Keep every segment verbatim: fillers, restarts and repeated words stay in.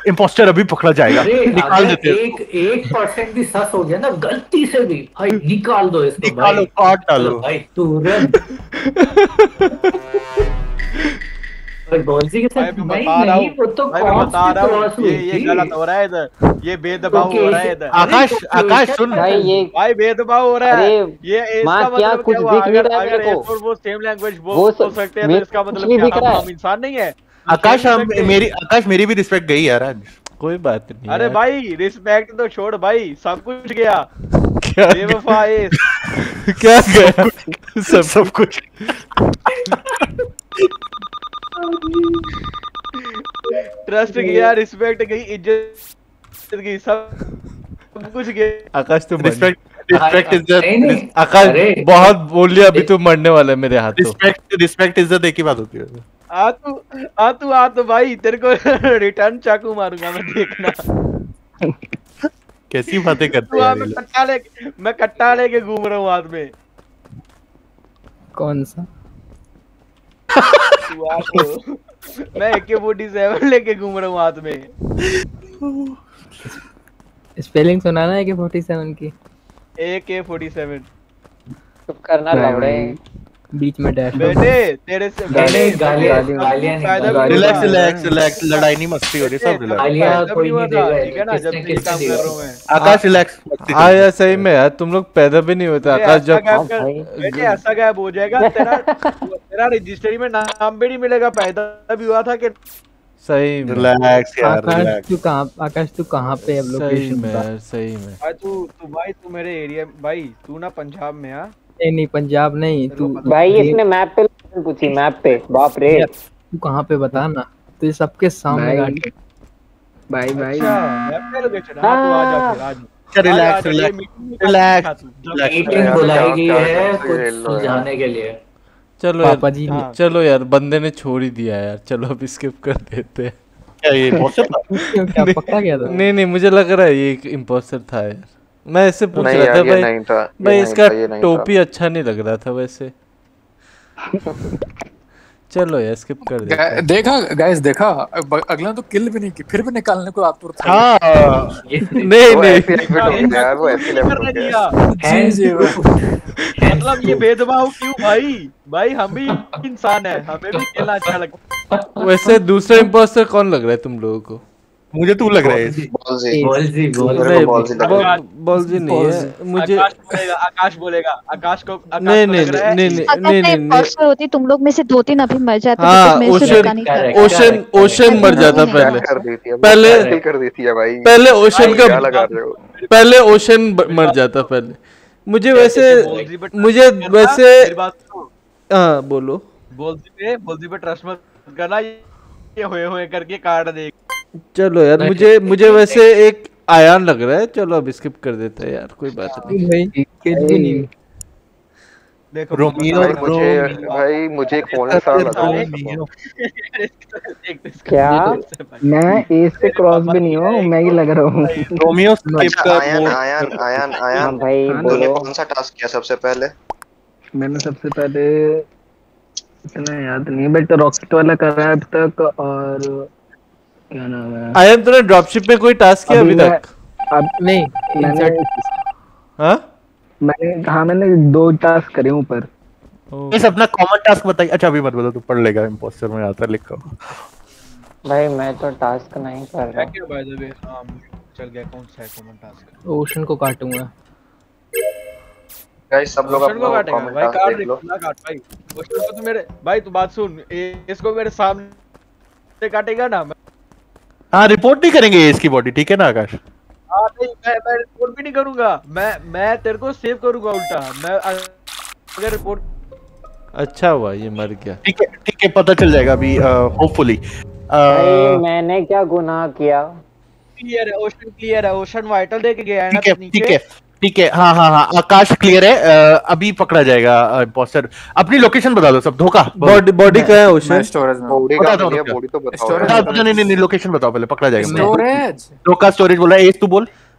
Impostor अभी पकड़ा जाएगा, निकाल देते हैं। एक एक परसेंट भी सस हो गया ना गलती से भी, भाई निकाल दो इसको, निकालो, काट डालो भाई तुरंत। बॉल्जी के साथ नहीं नहीं वो तो मैं बता रहा हूँ ये ये गलत हो रहा है इधर, ये भेदभाव हो रहा है इधर। आकाश आकाश सुन भाई, ये भाई भेदभाव हो रहा है। ये इसका क्या मतलब कुछ क्या हुआ? दिख नहीं रहा है अगर मेरे को। वो सेम लैंग्वेज वो बोल सकते हैं तो इसका मतलब क्या हम इंसान नहीं है? आकाश हम मेरी आकाश मेरी भी रिस्पेक्ट गई यार आज। कोई बात नहीं। अरे भाई रिस्पेक्ट तो छोड़ भाई, सब कुछ गया। क्या बेवफा है क्या गया? सब सब कुछ ट्रस्ट गया, रिस्पेक्ट गई, इज्जत गई, सब कुछ गया। आकाश तुम रिस्पेक्ट रिस्पेक्ट इज्जत आकाश बहुत बोल लिया, अभी तू मरने वाला है मेरे हाथों। रिस्पेक्ट रिस्पेक्ट इज्जत एक ही बात होती है। आ तू आ तू आ तो भाई तेरे को रिटर्न चाकू मारूंगा मैं, देखना। कैसी बातें करते तू आ, हैं मैं कट्टा लेके मैं कट्टा लेके घूम रहा हूँ हाथ में। कौन सा? तू आ तो मैं ए के फोर्टी सेवन लेके घूम रहा हूँ हाथ में। स्पेलिंग सुनाना है ए के फोर्टी सेवन की। ए के फोर्टी सेवन चुप करना लौड़े, बीच में डैश। बेटे तेरे से गालियां गालियां रिलैक्स रिलैक्स रिलैक्स, लड़ाई नहीं मस्ती हो रही, सब रिलैक्स। गालियां कोई नहीं देगा, ठीक है ना? जब से काम कर रहा हूँ मैं। आकाश रिलैक्स। हाँ यार सही में यार, तुम लोग पैदा भी नहीं होते आकाश। जब बेटे ऐसा गायब हो जाएगा तेरा तेरा रजिस्ट्री में नाम भी नहीं मिलेगा, पैदा भी हुआ था कि सही में। रिलैक्स यार आकाश रिलैक्स। तू कहाँ आकाश तू कहाँ पे अब सही लोकेशन में बता। यार सही में। भाई तू तू भाई तू मेरे एरिया भाई, तू ना पंजाब में आ। नहीं नहीं पंजाब नहीं तू भाई इसने मैप पे लोकेशन पूछी, मैप पे। बाप रे तू कहाँ पे बता ना, तो ये सबके सामने गाड़ी। भाई भाई अच्छा मैप पे लोकेशन। हां तू आ जा फिर आ जा। Relax relax relax. मीटिंग बुलाई गई है कुछ सुलझाने के लिए। चलो पापा जी यार, चलो यार बंदे ने छोड़ ही दिया यार, चलो अब स्किप कर देते हैं। क्या ये इम्पोस्टर था? क्या पक्का गया था? नहीं नहीं मुझे लग रहा है ये एक इम्पोस्टर था यार। मैं ऐसे पूछ नहीं रहा था यार, ये भाई नहीं था, ये भाई नहीं इसका था, ये नहीं टोपी अच्छा नहीं लग रहा था वैसे। चलो यार स्किप कर देते हैं। देखा गाइस, देखा अगला तो किल भी नहीं की, फिर भी निकालने को आतुर था। हाँ नहीं वो नहीं ऐसे ही हो गया यार, वो ऐसे ही लेफ्ट हो गया। जी जी मतलब ये भेदभाव क्यों भाई? भाई हम भी इंसान है, हमें भी खेलना अच्छा लगता है। वैसे दूसरा इम्पोस्टर कौन लग रहा है तुम लोगों को? मुझे तू लग रहा है। बॉल्जी बॉल्जी मेरे को बॉल्जी लग रहा है। बॉल्जी नहीं है मुझे। आकाश बोलेगा आकाश बोलेगा आकाश को आकाश नहीं को नहीं लग रहा है। नहीं नहीं अगर नहीं मैं नहीं इम्पोस्टर होती तुम लोग में से दो तीन अभी मर जाते। हाँ तो मेरे से ओशन रुका नहीं था। ओशन ओशन मर जाता पहले। कर दी थी पहले पहले कर दी थी है भाई। पहले ओशन क्या का लगा रहे हो? पहले ओशन मर जाता पहले। मुझे वैसे मुझे वैसे हाँ बोलो। बोलती पे बोलती पे ट्रस्ट मत करना, ये होए होए करके काट दे। चलो यार मुझे मुझे वैसे एक आयान लग रहा है, चलो अब स्किप कर देते हैं यार, कोई बात नहीं। भाई किल भी नहीं। देखो रोमियो भाई मुझे भाई मुझे कौन सा लगा क्या? मैं ए से क्रॉस भी नहीं हूँ, मैं ही लग रहा हूँ। रोमियो स्किप कर। आयन आयन आयन आयन भाई तूने कौन सा टास्क किया सबसे पहले? मैंने सबसे पहले इतना याद नहीं, बट रॉकेट वाला कर रहा है अब तक। और क्या नाम है, आयन तूने ड्रॉपशिप में कोई टास्क किया अभी तक? अब नहीं मैंने हाँ मैंने हाँ मैंने दो टास्क करे ऊपर। इस अपना कॉमन टास्क बताइए। अच्छा अभी मत बोलो, तू पढ़ लेगा, इम्पोस्टर में आता है लिखो। भाई मैं तो टास्क नहीं कर रहा। क्या बाय द वे हां चल गया कौन सा है कॉमन टास्क? ओशन को काटूंगा। गाइस सब लोग ओशन को अपना काटेगा कमेंट भाई, काट देख लो। ना काट भाई। ओशन को तो मेरे भाई तू बात सुन, इसको मेरे सामने काटेगा ना। हाँ रिपोर्ट नहीं करेंगे इसकी बॉडी, ठीक है ना आकाश? हाँ नहीं मैं मैं रिपोर्ट भी नहीं करूंगा, मैं मैं तेरे को सेव करूंगा उल्टा। मैं अगर रिपोर्ट अच्छा हुआ ये मर गया। ठीक है ठीक है, पता चल जाएगा अभी होपफुली। भाई मैंने क्या गुनाह किया? क्लियर है, ओशन क्लियर है, ओशन वाइटल देके गया है ना ठीक है नीचे। ठीक है ठीक है हाँ हाँ हाँ आकाश क्लियर है। uh, अभी पकड़ा जाएगा इम्पोस्टर। अपनी लोकेशन बता दो सब। धोखा बॉडी बॉडी का है ओशन? स्टोरेज में बॉडी बता का दो बॉडी तो बताओ। स्टोरेज बता दो। नहीं नहीं नहीं लोकेशन बताओ पहले, पकड़ा जाएगा। स्टोरेज धोखा स्टोरेज बोला। एज तू बोल।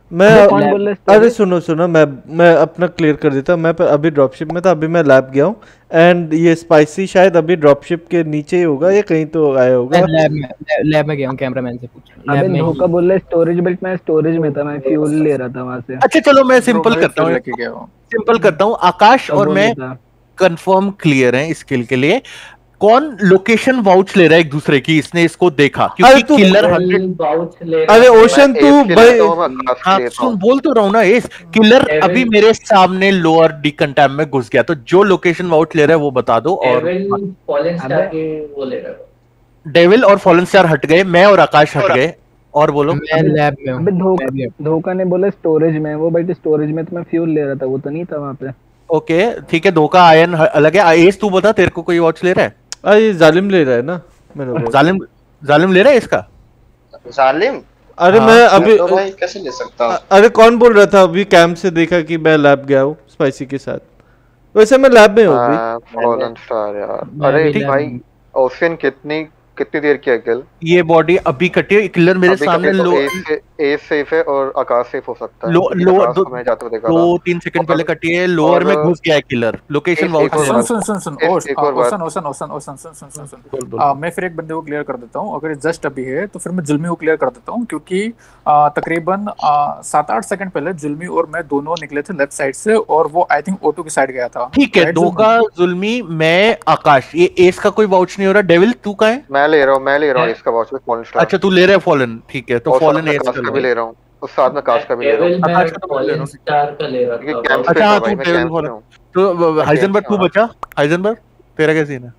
मैं कौन बोल रहा है अरे storage? सुनो सुनो मैं मैं अपना क्लियर कर देता हूँ। मैं प- अभी ड्रॉपशिप में था, अभी मैं लैब गया हूँ एंड ये स्पाइसी शायद अभी ड्रॉपशिप के नीचे ही होगा या कहीं तो आया होगा। मैं लैब में लैब में गया हूँ, कैमरामैन से पूछ लैब अबे में ही। धोखा बोल रहा है स्टोरेज बेल्ट में, स्टोरेज में था, मैं फ्यूल ले रहा था वहां से। अच्छा चलो मैं सिंपल करता हूँ, लेके गया हूँ। सिंपल करता हूँ। आकाश और बोल मैं रहा था। कंफर्म क्लियर हैं इस किल के लिए। कौन लोकेशन वाउच ले रहा है एक दूसरे की, इसने इसको देखा अरे क्योंकि तू- किलर Well, हंड्रेड। vouch ले रहा अरे है। ओशन मैं तू एस के भाई लेता हूँ, मैं आकाश हाँ के लेता सुन हूँ। बोल तो रहा हूँ ना, एस किलर Devil- अभी मेरे सामने लोअर डिकंटैम में घुस गया, तो जो लोकेशन वाउच ले रहा है वो बता दो। और Devil, Fallen Star के वो ले रहा है। डेविल और फॉलन स्टार हट गए, मैं और आकाश हट गए। और बोलो। मैं लैब में हूँ। अबे धोखा मैं भी हूँ। धोखा ने बोला स्टोरेज में, वो बट स्टोरेज में तो मैं फ्यूल ले रहा था, वो तो नहीं था वहां पे। ओके ठीक है, धोखा आयन ह- अलग है। एस तू बता, तेरे को कोई वॉच ले रहा है? अरे ये जालिम ले रहा है ना, मैंने बोला। जालिम जालिम ले रहा है इसका? जालिम अरे हाँ, मैं अभी तो भाई कैसे ले सकता हूँ? अरे कौन बोल रहा था अभी कैंप से देखा कि मैं लैब गया हूँ स्पाइसी के साथ? वैसे मैं लैब में हूँ अभी। हाँ, फॉलन स्टार यार। मैं अरे भी भाई लैब में। ओशियन कितनी कितनी देर किया किल? ये बॉडी अभी कटी है, किलर मेरे अभी सामने कभी तो लो एस से एस सेफ है और आकाश सेफ हो सकता है। लो क्योंकि लो आकाश दो, को मैं जाते हुए देखा दो था। तीन सेकंड पहले और- कटी है, लोअर में और- घुस गया है किलर। लोकेशन एक- वाउच एक ले और रहा सुन है। सुन सुन सुन एक- ओश- एक और ओशन बात। ओशन ओशन ओशन सुन सुन सुन सुन बोल, बोल। आ, मैं फिर एक बंदे को क्लियर कर देता हूँ। अगर जस्ट अभी है तो फिर मैं जुल्मी को क्लियर कर देता हूँ, क्योंकि आ, तकरीबन आ, सात आठ सेकंड पहले जुल्मी और मैं दोनों निकले थे लेफ्ट साइड से, और वो आई थिंक ओटो की साइड गया था। ठीक है, Right, धोखा, जुल्मी, मैं, आकाश। ये एस का कोई वाउच नहीं हो रहा। डेविल तू कहाँ है? मैं ले रहा हूँ मैं ले रहा हूँ इसका वॉच में फॉलन स्टार। अच्छा तू ले रहा है फॉलन, ठीक है तो और साथ फॉलन में एस काश का का लो। भी ले रहा हूँ, उस साथ में काश का भी ले रहा हूँ। Devil, मैं आकाश का तो बोल ले रहा Fallen हूँ। Star का ले रहा क्योंकि था। कैंप Vouch पे अच्छा था हाँ, भाई, तू मैं डेविल कैंप पे फॉलन। हूँ। तो हाइजनबर्ग तू बचा। हाइजनबर्ग तेरा क्या सीन है?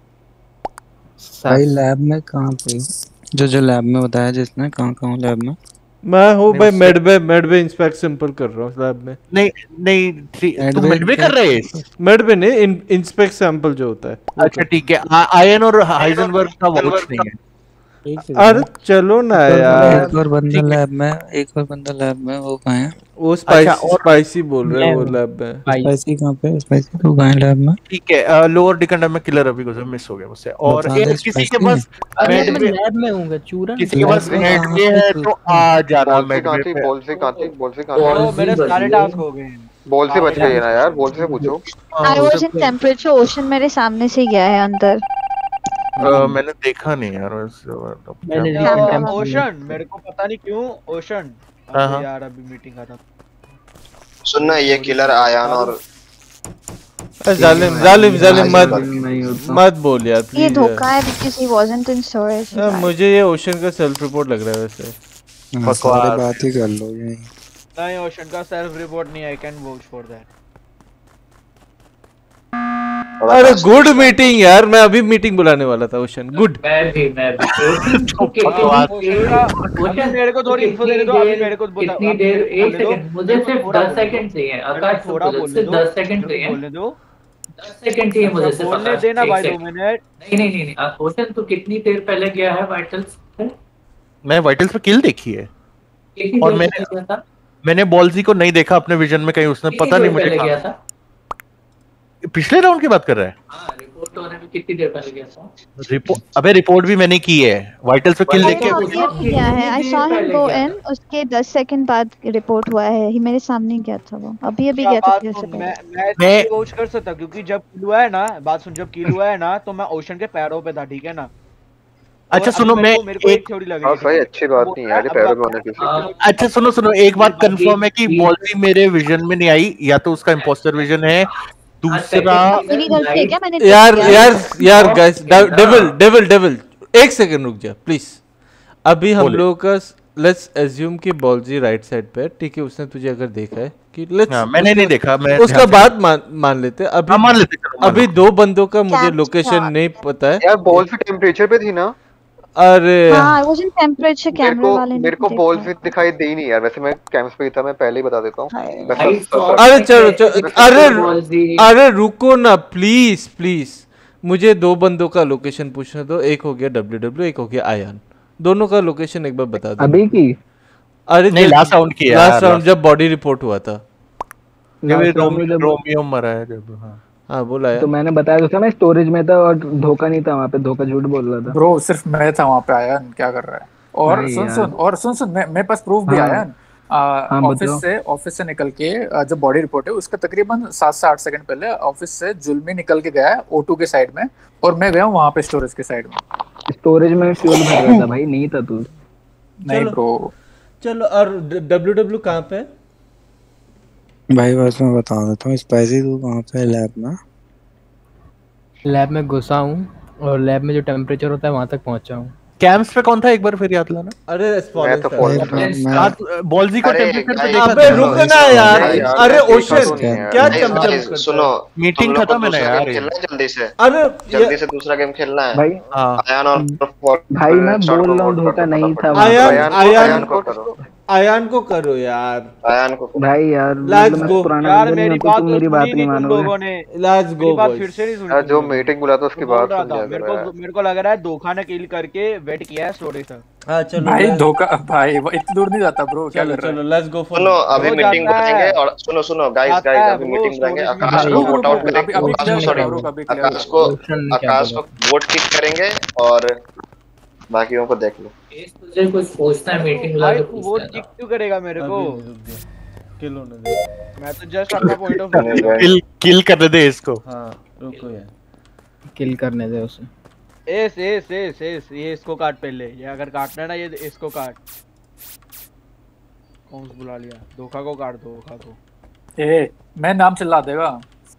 भाई लैब में कहाँ पे जो जो लैब में बताया जिसने, कहाँ कहाँ लैब में? मैं हूँ नहीं, भाई उससे- मेडबे मेडबे इंस्पेक्ट सिंपल कर रहा हूँ लैब में। नहीं नहीं ठीक, तू Advent मिडवे कर रहे है? मेडबे नहीं, इंस्पेक्ट सैंपल जो होता है वो अच्छा ठीक है। आ- आयन और हाइजनबर्ग का वाउच नहीं है। कर- अरे चलो ना यार, एक और बंदा ठीक है। लैब में, एक और बंदा लैब में, वो कहाँ है? वो स्पाइसी अच्छा, और- स्पाइसी बोल रहे हैं वो मैं- लैब में। भाई स्पाइसी कहाँ पे? स्पाइसी तो कहाँ है लैब में? ठीक है, लोअर डिकंडम में किलर अभी गुजर मिस हो गया मुझसे। और बता ये दे, किसी के spicy पास अरे मैं मेडवे, लैब में हूँ चूरन। किसी के पास लैब में कहाँ मेडवे है पे? तो आ जाना बॉल से कहाँ मेडवे थी पे। बॉल से कहाँ थी बॉल से कहाँ Ball थी तो मेरे बची सारे है। टास्क हो गए हैं। बॉल से बच गई है ना यार, बॉल से पूछो। I was in temperature, Ocean मेरे सामने से गया है अंदर। अ, मैंने देखा नहीं यार वैसे, मतलब क्या- मैंने हाँ, recent हाँ, time- ओशन मेरे को पता नहीं क्यों ओशन। हाँ, अबे हाँ। यार अभी मीटिंग आ था। सुनना ये किलर आयान और अरे जालिम जालिम जालिम मत नहीं होता। मत बोल यार ये प्लीज। धोखा है because he wasn't in storage. मुझे ये ओशन का सेल्फ रिपोर्ट लग रहा है वैसे। हाँ, सारे बात ही कर लो यही। नहीं ओशन का सेल्फ रिपोर्ट नहीं, I can vouch for that. अरे गुड मीटिंग यार, मैं अभी मीटिंग बुलाने वाला था ओशन। गुड। मैं भी मैं भी ओके बकवास। ओशन मेरे को थोड़ी info देने दो, अभी मेरे को बता- कितनी आप देर मेरे को एक बोलने दो। सेकंड मुझे मेरे को सिर्फ थोड़ा दस बोलने सेकंड दो। चाहिए। मेरे को आकाश थोड़ा बोलने सिर्फ दो। दस सेकंड मेरे को चाहिए। बोलने दो। दस सेकंड चाहिए मुझे सिर्फ बोलने आकाश, देना एक भाई दो सेकंड। मिनट। नहीं नहीं नहीं नहीं ओशन तू कितनी देर पहले गया है वाइटल्स पे? मैं वाइटल्स पे किल देखी है कितनी और देर मैंने- पहले गया था? मैंने बॉल्जी को नहीं देखा अपने विजन में कहीं, उसने कितनी पता नहीं देर मुझे पहले गया कहाँ- था? पिछले राउंड की बात कर रहा है। हाँ रिपोर्ट होने में कितनी देर पहले गया था? रिपोर्ट, अबे रिपोर्ट भी मैंने की है वाइटल्स पे किल Vitals देख के। पे- अभी अभी गया है। आई सॉ हिम गो इन, उसके दस सेकंड बाद रिपोर्ट हुआ है। ही मेरे सामने गया था वो, अभी अभी गया था बात किल से सुन, पहले। मैं मैं मैं- वाउच कर सकता क्योंकि जब किल हुआ है ना, बात सुन, जब किल हुआ है ना तो मैं ओशन के पैरों पे था, ठीक है ना। अच्छा और सुनो, अभी मेरे मैं को- मेरे को एक- एक थ्योरी लग हाँ रही भाई है। अच्छी बात नहीं है यार, ये पैरों में होने की। हाँ, अच्छा सुनो सुनो, एक बात कंफर्म है कि बॉल्जी मेरे विजन में नहीं आई, या तो उसका इंपोस्टर विजन है, दूसरा मेरी गलती है क्या? मैंने यार किया? यार यार Off गाइस, किया ना। डेविल डेविल डेविल एक सेकंड रुक जा प्लीज। अभी हम बोले। लोगों का लेट्स एज्यूम कि बॉल्जी राइट साइड पे है, ठीक है। उसने तुझे अगर देखा है कि लेट्स हाँ, मैंने नहीं देखा, मैं उसका ध्यान से- बात मान मान लेते हैं। हाँ, अभी मान लेते चलो, मान अभी लेते। दो बंदों का मुझे Capture. लोकेशन नहीं पता है। यार बॉल से टेम्परेचर पे थी ना, अरे हाँ, आई वाज इन टेम्परेचर। मेरे कैमरे को वाले ने मेरे को देखा। बॉल से दिखाई दे ही नहीं यार। वैसे मैं कैंप्स पे ही था, मैं पहले ही बता देता हूँ। हाय। मैं भाई, सब- सौ- अरे चलो चलो अरे बॉल्जी। अरे रुको ना प्लीज प्लीज। मुझे दो बंदों का लोकेशन पूछने दो। एक हो गया डब्ल्यू डब्ल्यू, एक हो गया आयान। दोनों का लोकेशन एक बार बता दो। अभी की अरे नहीं, last round की है लास्ट यार, राउंड last- जब बॉडी रिपोर्ट हुआ था। ये भी last round में रोमियो जब- रोमियो मरा है जब। हाँ हाँ बोला है। तो मैंने बताया तो था मैं स्टोरेज में था और धोखा नहीं था वहाँ पे, धोखा झूठ बोल रहा था। ब्रो सिर्फ मैं था वहाँ पे। आया क्या कर रहा है? और नहीं सुन यार। सुन और सुन सुन मैं मेरे पास प्रूफ भी हाँ। आया। ऑफिस से ऑफिस से निकल के आ, जब बॉडी रिपोर्ट है उसका तकरीबन सात से आठ सेकंड पहले ऑफिस से जुल्मी निकल के गया है ओ टू के साइड में, और मैं गया हूँ वहाँ पे स्टोरेज के साइड में। स्टोरेज में फ्यूल भर रहा था भाई, नहीं था तू? नहीं ब्रो। चलो, और डब्ल्यू डब्ल्यू कहाँ पे? भाई बस मैं बता देता हूँ, स्पाइसी तू कहाँ पे है? लैब में? लैब में घुसा हूँ और लैब में जो टेम्परेचर होता है वहां तक पहुंचा हूँ। कैंप्स पे कौन था एक बार फिर याद लाना? अरे मैं तो बॉल्जी को टेम्परेचर पे देखा। अबे रुक ना यार, अरे ओशन क्या चमचम करता सुनो, मीटिंग खत्म है ना यार, खेलना है जल्दी से। अरे जल्दी से दूसरा गेम खेलना है भाई। आयान और भाई मैं बोल रहा हूँ धोखा नहीं था। आयान आयान को करो, आयान को करो यार, आयान को भाई यार। लेट्स गो यार, मेरी बात तो मेरी बात नहीं तुम लोगों ने। लेट्स गो बात फिर से नहीं सुनी। यार जो मीटिंग बुला था उसकी बात सुन जा। मेरे को मेरे को लग रहा है धोखा ने किल करके वेट किया है स्टोरेज तक। हां चलो भाई धोखा भाई वो इतनी दूर नहीं जाता ब्रो, क्या कर रहा है? चलो लेट्स गो फॉर। सुनो अभी मीटिंग बुलाएंगे और सुनो सुनो गाइस गाइस अभी मीटिंग बुलाएंगे। आकाश को वोट आउट करेंगे, आकाश को सॉरी आकाश को आकाश को वोट किक करेंगे और बाकियों को देख लो। तुझे कुछ पूछना है मीटिंग बुला के? वोट किक क्यों करेगा मेरे को? किल होने दे, मैं तो जस्ट अपना पॉइंट ऑफ किल किल करने दे इसको। हां रुको यार, किल करने दे उसे। एस एस एस एस ये इसको काट पहले, ये अगर काटना है ना ये इसको काट। कौन सा बुला लिया? धोखा को काट दो, धोखा को। ए मैं नाम चिल्ला देगा।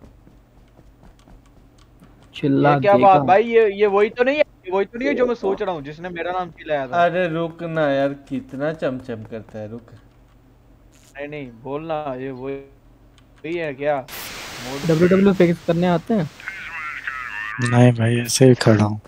चिल्ला ये क्या बात भाई, ये ये वही तो नहीं है, वही तो नहीं है जो मैं सोच रहा हूँ जिसने मेरा नाम चिल्लाया था। अरे रुक ना यार, कितना चमचम करता है, रुक। नहीं नहीं बोलना, ये वही वही है क्या? डब्ल्यू डब्ल्यू फिक्स करने आते हैं? नहीं भाई ऐसे ही खड़ा हूँ।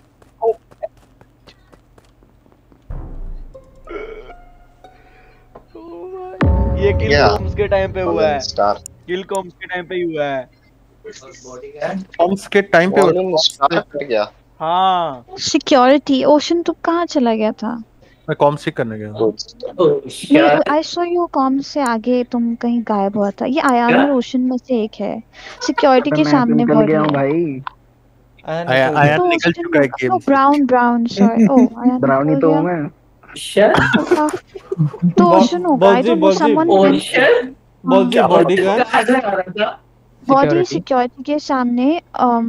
ये किल कॉम्स के टाइम पे हुआ है, किल कॉम्स के टाइम पे ही हुआ है। कॉम्स के टाइम पे स्टार्ट गया। हाँ सिक्योरिटी ओशन तो कहाँ चला गया था? मैं कॉम चेक करने गया। आई सॉ यू कॉम से आगे तुम कहीं गायब हुआ था। ये आयान और ओशन में से एक है, सिक्योरिटी के सामने निकल गया हूँ है। भाई। आयान आयान निकल चुका है गेम से। ब्राउन ब्राउन सॉरी ओ आयान ब्राउनी तो हूँ मैं। तो ओशन होगा। आई डोंट नो समवन बॉल्जी बॉडी का बॉडी सिक्योरिटी के सामने। अम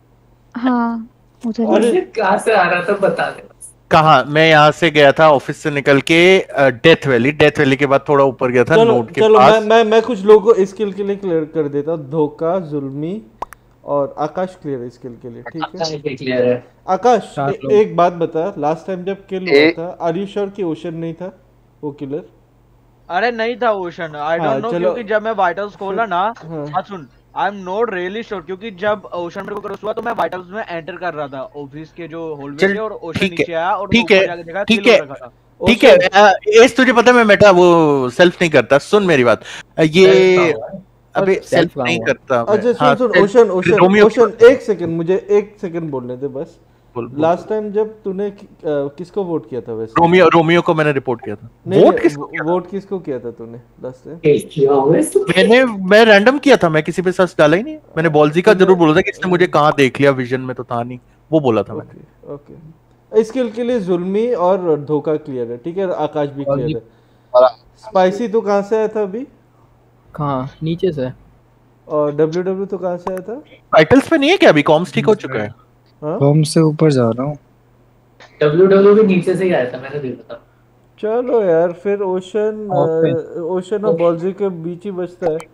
हाँ उधर कहाँ से आ रहा था बता दे। कहाँ? मैं यहाँ से गया था ऑफिस से निकल के डेथ वैली, डेथ वैली के बाद थोड़ा ऊपर गया था नोट के चलो, पास। मैं मैं मैं कुछ लोगों को इस किल के लिए क्लियर कर देता हूँ। धोखा, जुल्मी और आकाश क्लियर है इस किल के लिए, ठीक है? क्लियर है। आकाश ए, एक बात बता, लास्ट टाइम जब किल हुआ था आर यू श्योर कि ओशन नहीं था वो किलर? अरे नहीं था ओशन, आई डोंट नो, क्योंकि जब मैं वाइटल्स खोला ना, हाँ सुन, I am not really sure, क्योंकि जब ओशन मेरे को क्रॉस हुआ तो मैं वाइटल्स में एंटर कर रहा था ऑफिस के जो हॉलवे से, और ओशन नीचे आया और ठीक है ठीक है ठीक ठीक है। इस तुझे पता है मैं मेटा वो सेल्फ नहीं करता। सुन मेरी बात, ये अबे सेल्फ नहीं करता। अच्छा सुन सुन ओशन ओशन ओशन एक सेकंड, मुझे एक सेकंड बोलने दे बस। लास्ट टाइम जब तूने किसको वोट किया था वैसे? रोमियो रोमियो को मैंने रिपोर्ट किया था। वोट किसको वोट किसको किया था तूने लास्ट टाइम? मैंने मैं रैंडम किया था, मैं किसी पे सर्च डाला ही नहीं। मैंने बॉल्जी का जरूर बोला था कि इसने मुझे कहाँ देख लिया, विजन में तो था नहीं, वो बोला था मैंने। ओके इस किल के लिए जुल्मी और धोखा क्लियर है, ठीक है? आकाश भी क्लियर है। स्पाइसी तो कहाँ से आया था अभी? कहाँ? नीचे से। और डब्ल्यू डब्ल्यू तो कहाँ से आया था? टाइटल्स पे नहीं है क्या अभी? कॉम्स ठीक हो चुका है। कॉम से ऊपर जा रहा हूँ। डब्ल्यू डब्ल्यू भी नीचे से ही आया था, मैंने देखा था। चलो यार फिर ओशन ओशन और बॉल्जी के बीच ही बचता है।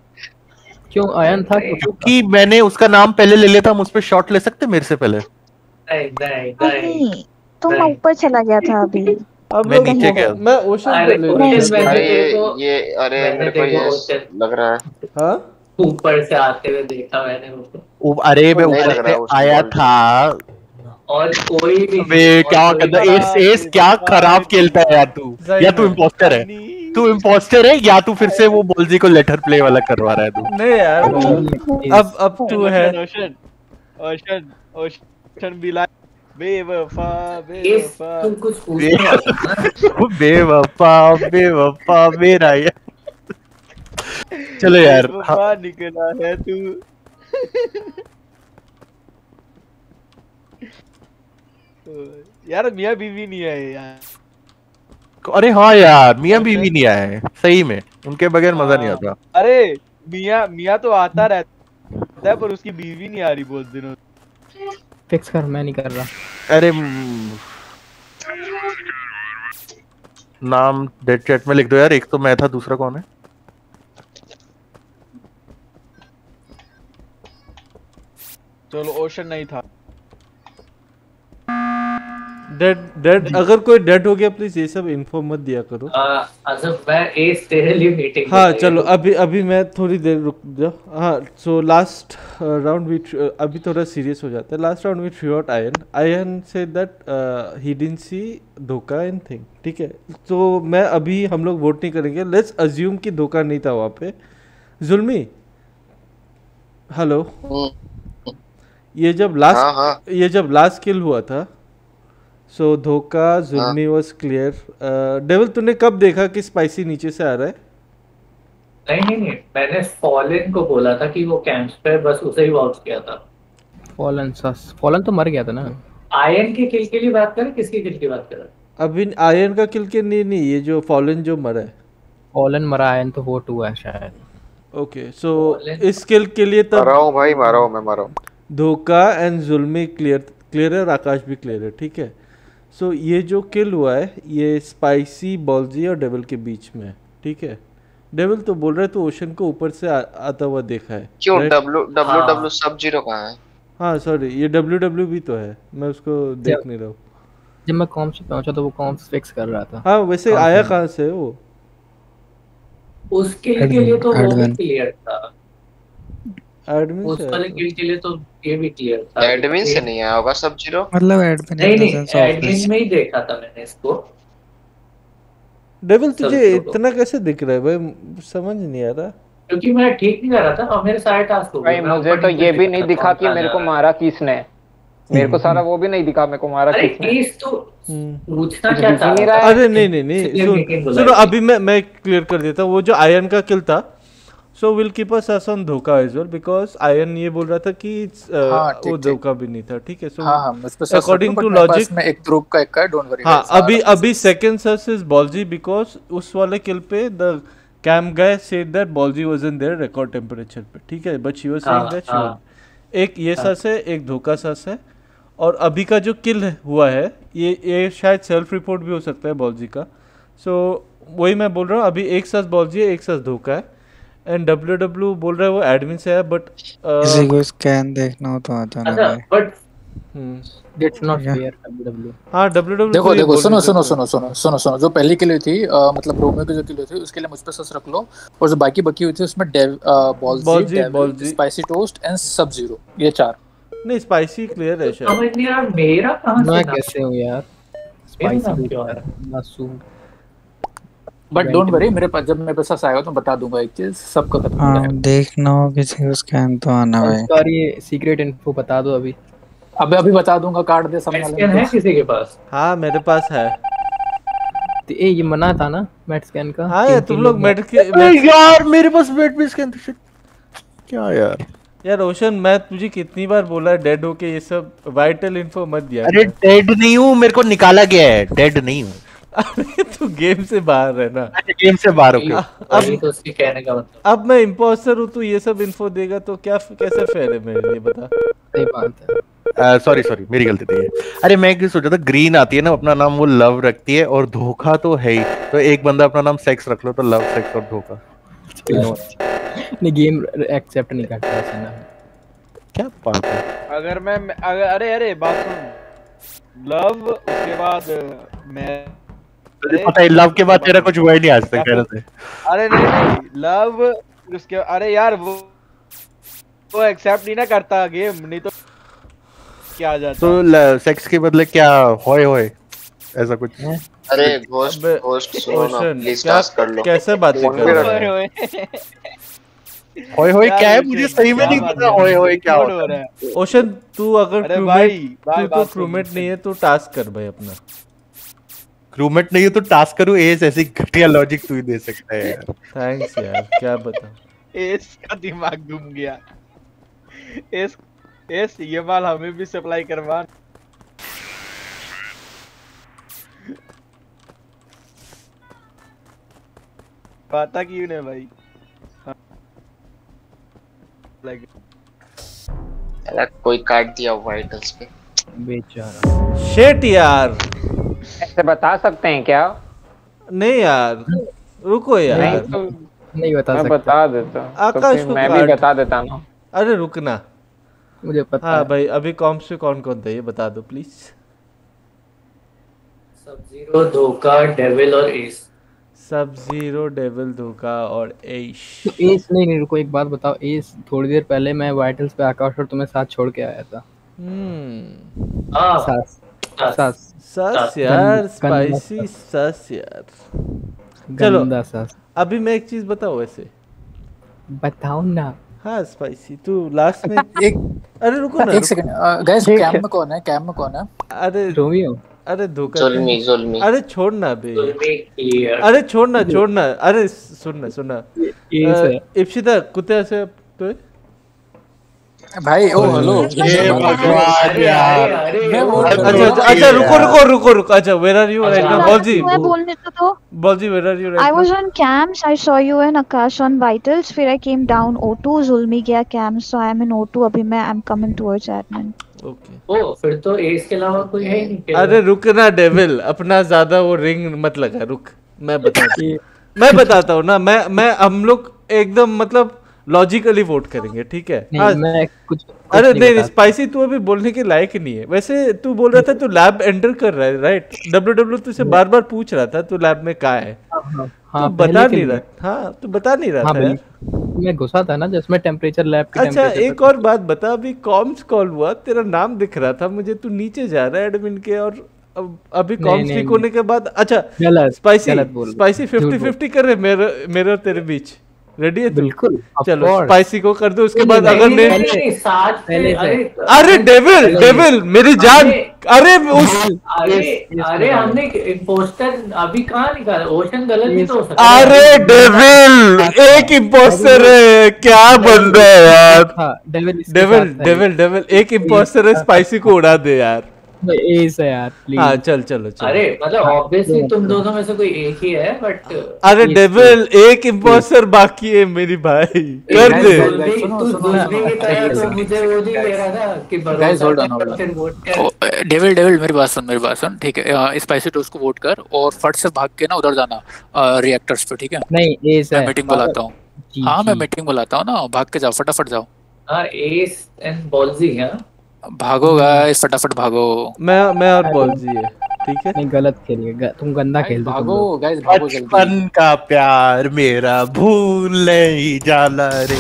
क्यों आयन था? क्योंकि मैंने उसका नाम पहले ले लिया था। हम उस पे शॉट ले सकते मेरे से पहले? नहीं नहीं नहीं, तुम ऊपर चला गया था अभी। अब मैं नीचे गया। मैं ओशन पे ले अरे ये अरे मेरे को ये लग रहा है। हाँ ऊपर से आते हुए देखा मैंने उसको। अरे मैं ऊपर से आया था और कोई भी वे क्या करता है? एस एस क्या खराब खेलता है यार तू। या तू इम्पोस्टर है, तू इम्पोस्टर है, या तू फिर से वो बॉल्जी को लेटर प्ले वाला करवा रहा है तू। नहीं यार अब अब तू है ओशन ओशन ओशन बिला बेवफा बेवफा तुम कुछ पूछो। बेवफा बेवफा मेरा यार। चलो यार बेवफा निकला है तू। यार मियां बीवी नहीं है यार। अरे हाँ यार, मियाँ बीवी नहीं आए हैं सही में, उनके बगैर मजा नहीं आता। अरे मियाँ मियाँ तो आता रहता है पर उसकी बीवी नहीं आ रही बहुत दिनों। फिक्स कर, मैं नहीं कर रहा। अरे नाम डेड चैट में लिख दो यार, एक तो मैं था, दूसरा कौन है? चलो ओशन नहीं था। डेड डेड अगर कोई डेड हो गया प्लीज ये सब इन्फो मत दिया करो। अच्छा मैं एस तेरे लिए मीटिंग। हाँ चलो अभी अभी मैं थोड़ी देर रुक जाओ। हाँ सो लास्ट राउंड वी अभी थोड़ा सीरियस हो जाता है। Last round we threw out Ayan Ayan से दैट ही डिडंट सी धोखा इन थिंग, ठीक है। तो मैं अभी हम लोग वोट नहीं करेंगे, लेट्स अज्यूम कि धोखा नहीं था वहाँ पे। जुल्मी हेलो, ये जब लास्ट हाँ, हाँ. ये जब लास्ट किल हुआ था सो so, धोखा जुल्मी वाज क्लियर। डेविल तूने कब देखा कि स्पाइसी नीचे से आ रहा है? नहीं नहीं नहीं मैंने फॉलन को बोला था कि वो कैंप्स पे, बस उसे ही वॉच किया था। फॉलन सस फॉलन तो मर गया था ना। आयन के किल के लिए बात करें, किसकी किल की बात करें? अभी आयन का किल के नहीं नहीं ये जो फॉलन जो मरा है। फॉलन मरा, आयन तो वोट हुआ है शायद। ओके सो इस किल के लिए तब मारा हूँ भाई, मारा हूँ मैं, मारा हूँ। धोखा एंड जुल्मी क्लियर क्लियर है और आकाश भी क्लियर है, ठीक है। सो so, ये जो किल हुआ है ये स्पाइसी बॉल्जी और डेविल के बीच में, ठीक है। डेविल तो बोल रहा है तो ओशन को ऊपर से आ, आता हुआ देखा है। क्यों डब्ल्यू डब्ल्यू डब्ल्यू सब जीरो कहाँ है? हाँ सॉरी ये डब्ल्यू डब्ल्यू भी तो है, मैं उसको देख नहीं रहा हूँ। जब मैं कॉम से पहुंचा तो वो कॉम फिक्स कर रहा था। हाँ वैसे आया कहाँ से वो? उसके लिए तो वो भी क्लियर था। एडमिन उस वाले किल के लिए तो ये भी क्लियर था। एडमिन से नहीं आया होगा सब जीरो? मतलब एडमिन नहीं नहीं एडमिन में ही देखा था मैंने इसको। डेविल तुझे इतना कैसे दिख रहा है भाई, समझ नहीं आ रहा। क्योंकि मैं ठीक नहीं कर रहा था और मेरे सारे टास्क हो गए। मुझे तो ये भी नहीं दिखा कि मेरे को मारा किसने, मेरे को सारा वो भी नहीं दिखा मेरे को मारा किसने। अरे केस तो पूछना क्या चाह रहा है? अरे नहीं नहीं नहीं सुनो अभी मैं मैं क्लियर कर देता हूँ। वो जो आयन का किल था so will keep us us on धोखा एज वेल बिकॉज़ आयन ये बोल रहा था कि वो धोखा भी नहीं था, ठीक है। सो अकॉर्डिंग टू लॉजिक में एक ग्रुप का एक का डोंट वरी। हाँ अभी अभी सेकंड सर्च इज बॉल्जी बिकॉज़ उस वाले किल पे the cam guy said that बॉल्जी was in there record temperature पे, ठीक है। But she was saying that she was एक ये सर्च है एक धोखा सर्च है। और अभी का जो किल हुआ है ये ये शायद सेल्फ रिपोर्ट भी हो सकता है बॉल्जी का। सो so, वही मैं बोल रहा हूँ अभी एक सर्च बॉल्जी है एक सर्च धोखा है एंड डब्ल्यू डब्ल्यू बोल रहा है वो एडमिन से है। बट किसी को स्कैन देखना हो तो आ जाना भाई। But it's not fair W W. हां डब्ल्यू डब्ल्यू देखो देखो सुनो सुनो सुनो सुनो सुनो सुनो जो पहली किल हुई थी मतलब रोमियो की जो किल हुई थी उसके लिए मुझ पे सस रख लो और जो बाकी बकी हुई थी उसमें बॉल्जी बॉल्जी स्पाइसी टोस्ट एंड सब जीरो ये चार। नहीं स्पाइसी क्लियर है शायद। समझ नहीं यार मेरा कहां से मैं कैसे हूं यार स्पाइसी क्यों है मासूम। बट डोंट वरी मेरे पास जब मेरे पास आएगा तो बता दूंगा एक चीज सबका खत्म हो जाएगा। हां देखना हो किसी को स्कैन तो आना भाई। सर ये सीक्रेट इन्फो बता दो अभी। अबे अभी बता दूंगा कार्ड दे सब स्कैन है किसी के पास? हां मेरे पास है। तो ए ये मना था ना मैट स्कैन का। हां यार तुम लोग मैट के यार मेरे पास मैट भी स्कैन था क्या यार। यार रोशन मैं तुझे कितनी बार बोला है डेड हो के ये सब वाइटल इन्फो मत दिया। अरे डेड नहीं हूँ, मेरे को निकाला गया है, डेड नहीं हूँ। अरे तू गेम से बाहर है ना। गेम से बाहर हो गया। अब तो उसके कहने का मतलब अब मैं इंपोस्टर हूँ तू ये सब इन्फो देगा तो क्या कैसे फेयर है मेरे लिए बता। सही बात है। सॉरी uh, सॉरी मेरी गलती थी। अरे मैं क्या सोचा था ग्रीन आती है ना अपना नाम वो लव रखती है और धोखा तो है ही, तो एक बंदा अपना नाम सेक्स रख लो तो लव सेक्स और धोखा। नहीं गेम एक्सेप्ट नहीं करता ऐसा ना। क्या बात है। अगर मैं अगर अरे अरे बात सुन लव उसके बाद मैं तुझे पता है लव के बाद तेरा कुछ हुआ ही नहीं आज तक कहने से। अरे नहीं नहीं लव उसके अरे यार वो वो एक्सेप्ट नहीं ना करता गेम, नहीं तो क्या आ जाता। तो सेक्स के बदले क्या होए होए ऐसा कुछ। अरे घोस्ट घोस्ट सुनो ना प्लीज टास्क कर लो। कैसे बात कर रहे हो? होए होए क्या है मुझे सही में नहीं पता होए होए क्या होता है। ओशन तू अगर क्रूमेट तू तो क्रूमेट नहीं है तो टास्क कर भाई अपना। क्रूमेट नहीं है तो टास्क करूं एस ऐसी घटिया लॉजिक तू ही दे सकता है यार। थैंक्स यार क्या बता। एस का दिमाग घूम गया। एस एस ये माल हमें भी सप्लाई करवा। पता क्यों नहीं भाई? लाइक यार कोई काट दिया वाइटल्स पे। बेचारा। शिट यार। ऐसे बता सकते हैं क्या? नहीं यार रुको यार। नहीं तो नहीं बता मैं सकता। बता देता हूँ। आकाश तो को मैं भी काट। बता देता ना। अरे रुकना मुझे पता हाँ है। भाई अभी कॉम्स पे कौन कौन था ये बता दो प्लीज। सब जीरो, धोखा, डेविल और एस। सब जीरो, डेविल, धोखा और एश। तो एस नहीं नहीं रुको एक बात बताओ। एस थोड़ी देर पहले मैं वाइटल्स पे आकाश और तुम्हें साथ छोड़ के आया था। हम्म सास सास सस यार स्पाइसी सस यार। चलो गंदा सास। अभी मैं एक चीज बताऊं वैसे। बताओ ना। हाँ स्पाइसी तू लास्ट में एक अरे रुको ना एक सेकंड गाइस कैम में कौन है? कैम में कौन है? अरे रोमियो। अरे धोखा जुल्मी जुल्मी। अरे छोड़ना बे। अरे छोड़ना छोड़ना अरे सुनना सुनना इप्सिता कुत्ते से तो भाई ओ हेलो ये भगवान यार। अच्छा अच्छा रुको रुको रुको रुको अच्छा where are you right now बॉलजी मैं बोलने तो दो। बॉलजी where are you right I now was on cams. I saw you and Akash on vitals. फिर I came down O two. Zulmi गया cams. So I am in O two. अभी मैं I'm coming towards admin. Okay ओ फिर तो S के अलावा कोई है ही नहीं। अरे रुकना डेविल अपना ज्यादा वो रिंग मत लगा रुक मैं बताता मैं बताता हूँ ना मैं मैं हम लोग एकदम मतलब लॉजिकली वोट करेंगे ठीक है। नहीं, मैं कुछ, कुछ अरे नहीं नहीं स्पाइसी तू अभी बोलने के लायक नहीं है वैसे। तू बोल रहा था तू लैब एंटर कर रहा है राइट। डब्ल्यू डब्ल्यू तुझसे बार बार पूछ रहा था तू लैब में कहाँ है। हाँ, तू बता नहीं रहा हाँ तू बता नहीं रहा था। मैं घुसा था ना जिसमें टेम्परेचर लैब के अच्छा एक और बात बता अभी कॉम्स कॉल हुआ तेरा नाम दिख रहा था मुझे तू नीचे जा रहा है एडमिन के और अभी कॉम्स ठीक होने के बाद अच्छा स्पाइसी स्पाइसी फिफ्टी फिफ्टी कर रहे मेरे मेरे और तेरे बीच रेडी है बिल्कुल चलो स्पाइसी को कर दो उसके बाद अगर नहीं पहले अरे डेविल डेविल मेरी जान अरे उस अरे अरे हमने इम्पोस्टर अभी कहाँ निकाला? ओशन गलत भी तो हो सकता है। अरे डेविल एक इम्पोस्टर है क्या बन रहा है यार। डेविल डेविल डेविल एक इम्पोस्टर है स्पाइसी को उड़ा दे यार। एस है यार प्लीज। हाँ चल चलो चलो। अरे मतलब ऑब्वियसली तुम दोनों में से कोई एक ही है बट अरे डेविल एक इम्पोस्टर बाकी है मेरी भाई कर दे। डेविल डेविल मेरी बात सुन मेरी बात सुन ठीक है। स्पाइसी टोस्ट को वोट कर और फट से भाग के ना उधर जाना रिएक्टर्स पे ठीक है। नहीं एस है मीटिंग बुलाता हूँ। हाँ मैं मीटिंग बुलाता हूँ ना भाग के जाओ फटाफट जाओ। हाँ एस एंड बॉल्जी है भागो गाइस फटाफट भागो। मैं मैं और बॉल्जी है ठीक है। नहीं गलत खेलिए तुम गंदा खेलते हो। भागो गाइस भागो जल्दी। बचपन का प्यार मेरा भूल नहीं जाला रे।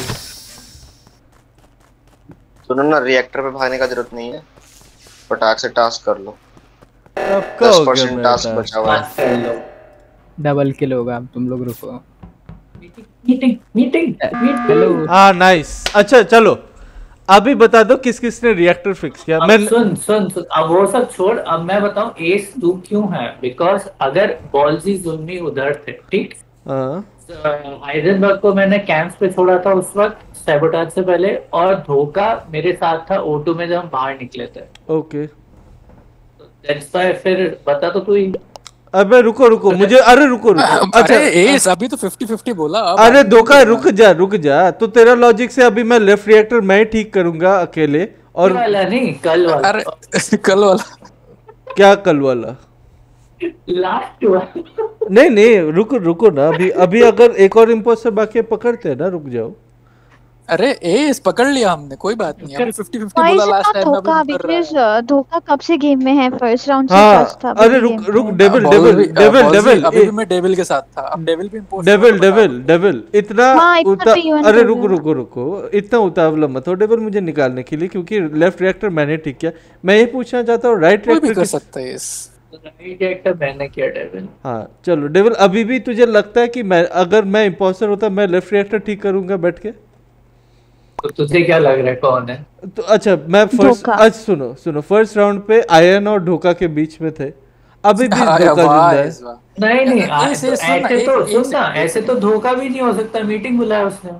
सुनो ना रिएक्टर पे भागने का जरूरत नहीं है फटाक से टास्क कर लो। दस परसेंट टास्क बचा हुआ है। डबल किल होगा अब तुम लोग रुको। मीटिंग मीटिंग हेलो हाँ नाइस अच्छा चलो अभी बता दो किस किस ने रिएक्टर फिक्स किया। मैं सुन सुन सुन अब वो सब छोड़ अब मैं बताऊं एस तू क्यों है बिकॉज अगर बॉल्जी जुल्मी उधर थे ठीक हाइडेनबर्ग को मैंने कैंप्स पे छोड़ा था उस वक्त सैबोटाज से पहले और धोखा मेरे साथ था ओ टू में जब हम बाहर निकले थे। ओके दैट्स व्हाई फिर बता तो तू ही। अबे रुको रुको मुझे अरे रुको रुको अच्छा एस अभी तो फिफ्टी फिफ्टी बोला। अरे धोखा रुक जा रुक जा तो तेरा लॉजिक से अभी मैं लेफ्ट रिएक्टर मैं ही ठीक करूंगा अकेले और वाला नहीं कल वाला। अरे कल वाला क्या कल वाला लास्ट वाला नहीं नहीं रुको रुको ना अभी अभी अगर एक और इम्पोस्टर बाकी पकड़ते हैं ना रुक जाओ। अरे एस पकड़ लिया हमने कोई बात नहीं अभी फिफ्टी फिफ्टी बोला लास्ट टाइम में धोखा बिकॉज़ धोखा कब से गेम में है फर्स्ट राउंड से हाँ, फर्स्ट था। अरे रुक रुक डेविल डेविल डेविल डेविल अभी भी मैं डेविल के साथ था अब डेविल भी इम्पोस्टर डेविल डेविल डेविल इतना हाँ, इतना उता, भी यूं अरे नहीं रुको रुको रुको इतना उतावला मत हो डेविल मुझे निकालने के लिए क्योंकि लेफ्ट रिएक्टर मैंने ठीक किया। मैं ये पूछना चाहता हूँ राइट कोई भी रिएक्टर कर सकता है इस राइट रिएक्टर मैंने किया डेविल। हाँ चलो डेविल अभी भी तुझे लगता है कि मैं अगर मैं इम्पोस्टर होता मैं लेफ्ट रिएक्टर ठीक करूंगा बैठ के। तो तुझे क्या लग रहा है कौन है? तो अच्छा मैं फर्स्ट आज सुनो सुनो फर्स्ट राउंड पे आयन और ढोका के बीच में थे अभी भी धोखा जिंदा है। नहीं नहीं ऐसे तो सुन ना ऐसे तो धोखा भी नहीं हो सकता मीटिंग बुलाया उसने।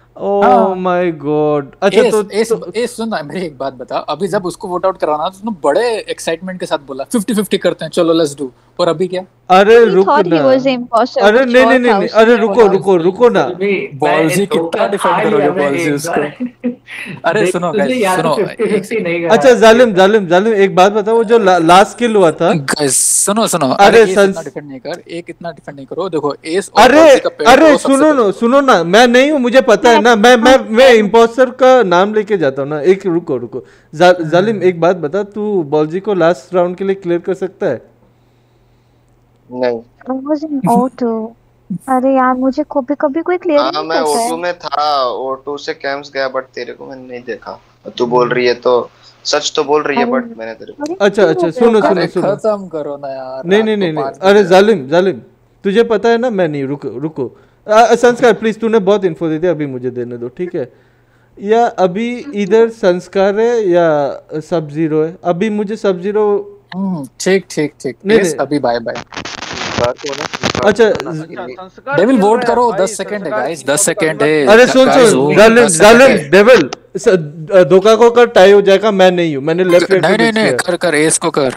Oh my god. अच्छा एस, तो एस, तो, एस सुन ना, मेरी एक बात बता, अभी जब उसको वोट आउट कराना तो उसने बड़े एक्साइटमेंट के साथ बोला फिफ्टी फिफ्टी करते हैं, चलो लेट्स डू, और अभी क्या? अरे रुक ना, अरे नहीं नहीं नहीं, अरे रुको रुको रुको ना। बॉल्जी कितना डिफेंड करोगे बॉल्जी उसको? अरे सुनो गाइस, सुनो, अच्छा जालिम जालिम जालिम एक बात बताओ, वो जो लास्ट किल हुआ था गाइस सुनो सुनो, अरे इतना डिफेंड नहीं कर, एक इतना डिफेंड नहीं करो। देखो एस और अरे बॉल्जी का पेड़ अरे तो सबसे सुनो ना सुनो ना, मैं नहीं हूँ, मुझे पता है ना, मैं मैं मैं इम्पोस्टर का नाम लेके जाता हूँ ना। एक रुको रुको जा, जालिम एक बात बता, तू बॉल्जी को लास्ट राउंड के लिए क्लियर कर सकता है? नहीं I was in O two. अरे यार मुझे कभी कभी कोई क्लियर हाँ नहीं मैं करता O टू है। में था, O टू से कैम्स गया, बट तेरे को मैंने नहीं देखा। तू बोल रही है तो सच तो बोल रही है, बट मैंने तेरे को अच्छा अच्छा सुनो सुनो सुनो, खत्म करो ना यार। नहीं नहीं नहीं नहीं, अरे जालिम जालिम तुझे पता है ना, मैं नहीं, रुको रुको आ, संस्कार प्लीज, तूने बहुत इन्फो दे दिया, अभी मुझे देने दो ठीक है? या अभी इधर संस्कार है या सब जीरो है? अभी मुझे सब जीरो ठीक ठीक ठीक, नहीं अभी बाय बाय। अच्छा डेविल वोट करो, दस सेकंड है गाइस, दस सेकंड है। अरे सुन सुन जालिम जालिम डेविल धोखा को कर, टाई हो जाएगा, मैं नहीं हूँ, मैंने लेफ्ट नहीं नहीं नहीं कर कर एस को कर।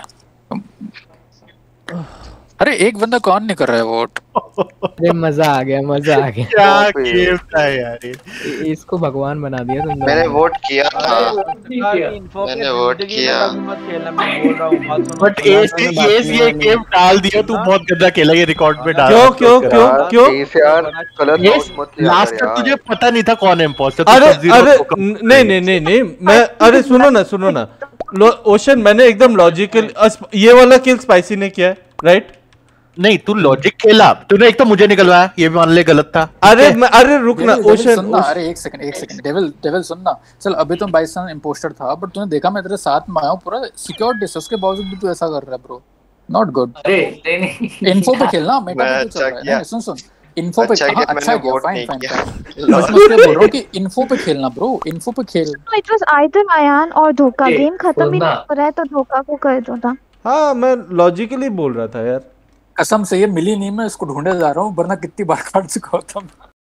अरे एक बंदा कौन नहीं कर रहा है वोट? अरे मजा आ गया, मजा आ गया। क्या गेम था यार, इसको भगवान बना दिया तुमने। मैंने वोट किया था, मैंने वोट किया, बट एस एस ये गेम डाल दिया, तू बहुत गंदा खेला ये रिकॉर्ड में डाल। क्यों क्यों क्यों क्यों? यार गलत मत किया लास्ट तक तुझे पता नहीं था कौन है इम्पोस्टर। अरे अरे नहीं नहीं नहीं नहीं मैं, अरे सुनो ना सुनो ना ओशन, मैंने एकदम लॉजिकल, ये वाला किल स्पाइसी ने किया है राइट? नहीं तू लॉजिक खेला, तूने एक तो मुझे निकलवाया, ये भी मान ले गलत था। अरे अरे रुक ना ओशन, सुनना, अरे एक सेकंड एक सेकंड डेविल डेविल सुनना, चल अभी तुम बाईस सन इंपोस्टर था, बट तूने देखा मैं तेरे साथ में आया हूं, पूरा सिक्योर डिस्टेंस के बावजूद भी तू ऐसा कर रहा है ब्रो, नॉट गुड। अरे नहीं नहीं इन्फो पे खेलना, मैं अच्छा चल रहा है, सुन सुन इन्फो पे, अच्छा हां किया, अच्छा मैंने किया, वोट फाइन नहीं फाइन किया। फाइन। मैं बोल रहा हूं कि इन्फो पे खेलना ब्रो, इन्फो पे खेल। इट वाज आइदर अयान और धोखा, ए, गेम खत्म ही सुनना। नहीं हो रहा है तो धोखा को कर दो था। हाँ मैं लॉजिकली बोल रहा था यार, कसम से ये मिली नहीं, मैं इसको ढूंढे जा रहा हूँ, वरना कितनी बार काट चुका होता मैं।